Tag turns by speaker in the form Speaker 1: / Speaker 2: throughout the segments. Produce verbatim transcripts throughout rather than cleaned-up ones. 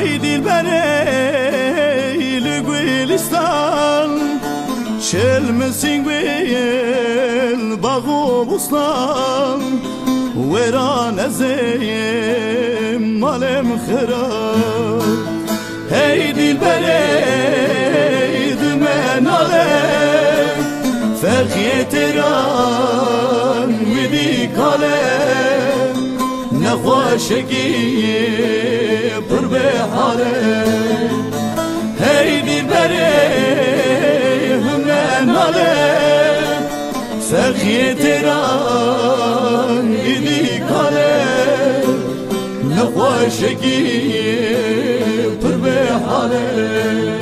Speaker 1: ای دلبری لگویلستان شلم سینگویل باغ و بستان وران ازیم مالم خراب ای دلبری دمن آلم فرقی تیران ویدی کالم نخواشگی پر به حالم ای دلبری همه نالم فرقی تیران ویدی کالم نخواشگی پر به حالم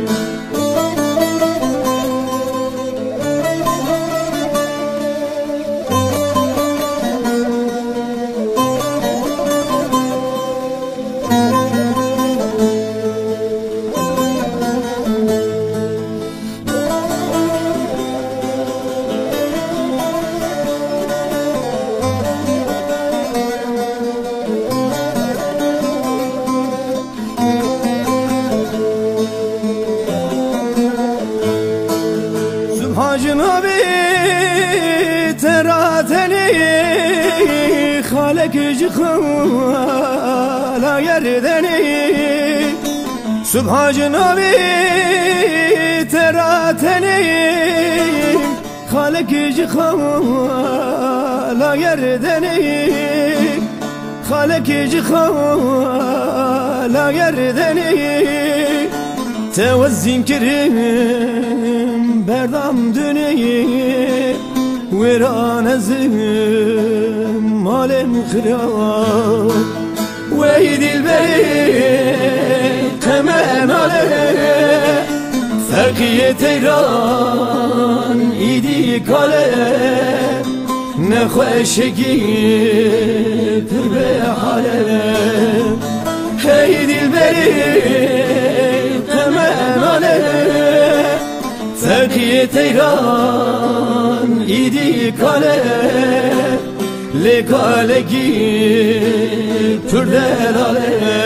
Speaker 2: جنابی تراتنی خالق جخالا يردني صبح جنابي تراتني خالق جخالا يردني خالق جخالا يردني توزين كريم بردم دنیی ویران ازم مالم خراب وی دلبری قمن آله فرقی تیران ایدی کاله نخوشگی پر به حاله ای دلبری قمن آله فرقی تیران ایدی کاله لکالگی پر دلاله